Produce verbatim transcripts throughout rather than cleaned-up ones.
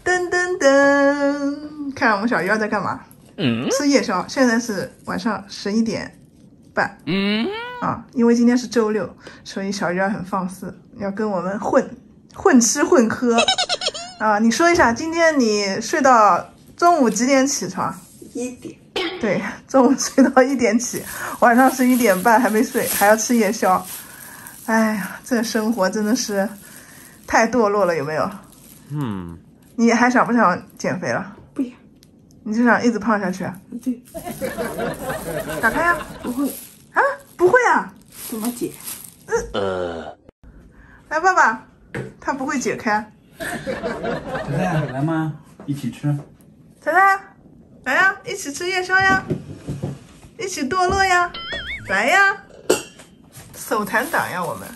噔噔噔，看我们小鱼儿在干嘛？嗯，吃夜宵。现在是晚上十一点半。嗯，啊，因为今天是周六，所以小鱼儿很放肆，要跟我们混混吃混喝。啊，你说一下，今天你睡到中午几点起床？ 一点。 对，中午睡到一点起，晚上十一点半还没睡，还要吃夜宵。哎呀，这生活真的是太堕落了，有没有？嗯。你还想不想减肥了？ 不要。 你就想一直胖下去啊？ 对。 打开呀。 不会。 啊？不会啊？ 怎么解？ 呃。来，爸爸，他不会解开。 仔仔，来吗？一起吃。 仔仔，来呀，一起吃夜宵呀，一起堕落呀，来呀，手残党呀，我们。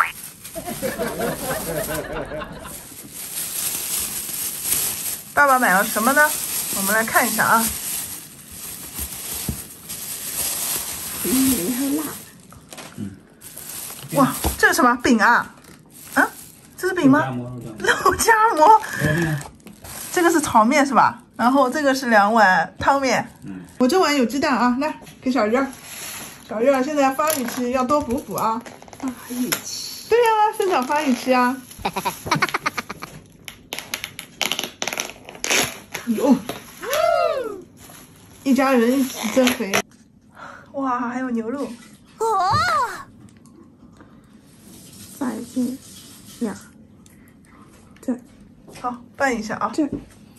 爸爸买了什么呢？我们来看一下啊。 嗯，很辣。 嗯。 哇，这是什么饼啊？啊，这是饼吗？肉夹馍。这个是炒面是吧？然后这个是两碗汤面。嗯。我这碗有鸡蛋啊，来给小鱼儿。小鱼儿现在发育期，要多补补啊。 发育期。 对呀、啊，生长发育期啊。有。一家人一起增肥。哇，还有牛肉。哦。 再见呀。这。 好，拌一下啊。 这。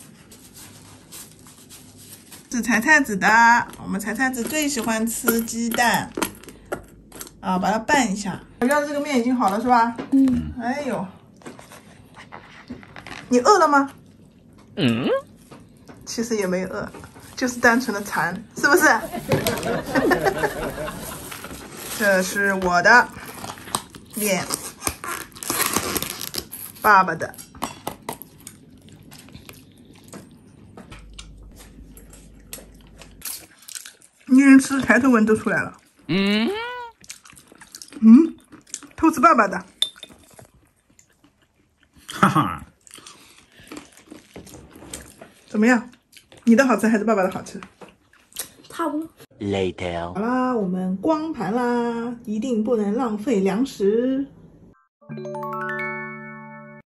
是彩彩子的，我们彩彩子最喜欢吃鸡蛋。啊，把它拌一下。小鱼儿，这个面已经好了是吧？ 嗯。 哎呦，你饿了吗？嗯。其实也没饿，就是单纯的馋，是不是？这是我的面，爸爸的。一人吃，抬头纹都出来了。嗯。嗯，偷吃爸爸的。 哈哈。 怎么样？你的好吃还是爸爸的好吃？ 差不多。 Later。好啦，我们光盘啦，一定不能浪费粮食。